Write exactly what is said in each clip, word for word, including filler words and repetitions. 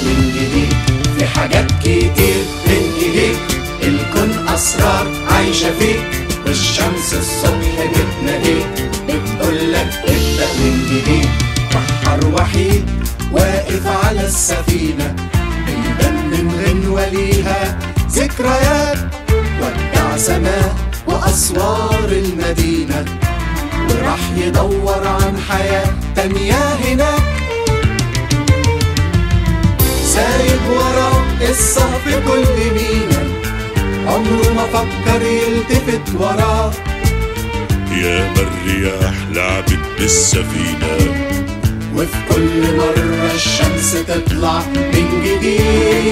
من جديد. في حاجات كتير من ايديك، الكون اسرار عايشة فيك، والشمس الصبح بتناديك بتقولك ابدأ من جديد. بحر وحيد واقف على السفينة، بيبنم غنوة ليها ذكريات، ودع سماه وأسوار المدينة، وراح يدور عن حياة تانية هناك. سايب وراه قصة في كل مينا، عمره ما فكر يلتفت وراه. يا الرياح لعبت بالسفينة، وفي كل مرة الشمس تطلع من جديد.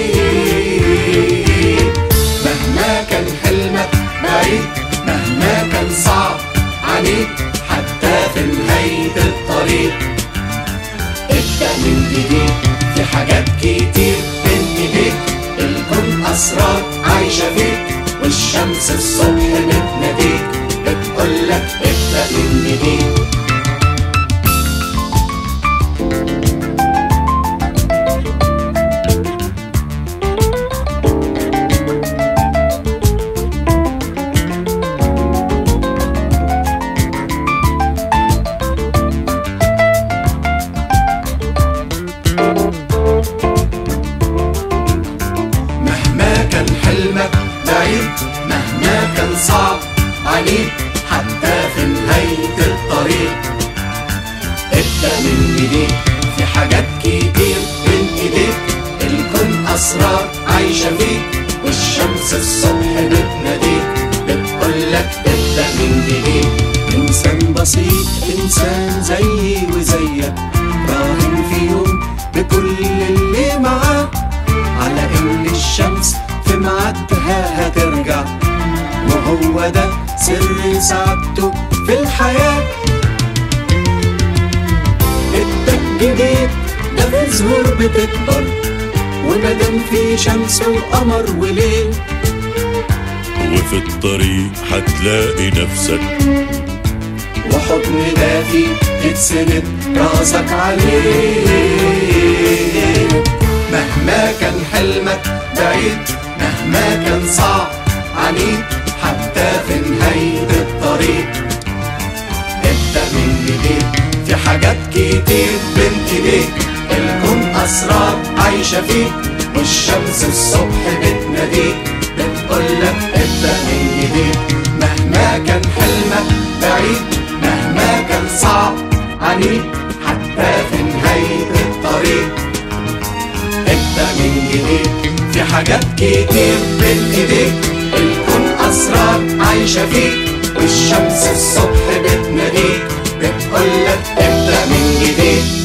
مهما كان حلمك بعيد، مهما كان صعب عليك، حتى في نهاية الطريق ابدأ من جديد. في حاجات كتير بين ايديك، الكون أسرار عايشة فيك، والشمس الصبح بتناديك بتقولك ابدأ من جديد. حلمك بعيد، مهما كان صعب عليك، حتى في نهاية الطريق ابدأ من جديد. في حاجات كتير بين ايديك، الكون أسرار عايشة فيك، والشمس الصبح بتناديك بتقولك ابدأ من جديد. إنسان بسيط، إنسان زيي وزيك، راهن في يوم بكل اللي معاه على إن الشمس في ميعادها هترجع، وهو ده سر سعادته في الحياة. ابدأ جديد، ده في زهور بتكبر، ومادام في شمس وقمر وليل، وفي الطريق هتلاقي نفسك وحضن دافي تتسند راسك عليه. مهما كان حلمك بعيد، مهما كان صعب عليك، حتى في نهاية الطريق ابدأ من جديد. في حاجات كتير بين ايديك، الكون أسرار عايشة فيك، والشمس الصبح بتناديك بتقولك ابدأ من جديد. مهما كان حلمك بعيد، مهما كان صعب عليك، حتى في نهاية الطريق ابدأ من جديد. في حاجات كتير بين ايديك، الكون أسرار عايشة فيك، والشمس الصبح بتناديك بتقولك ابدأ من جديد.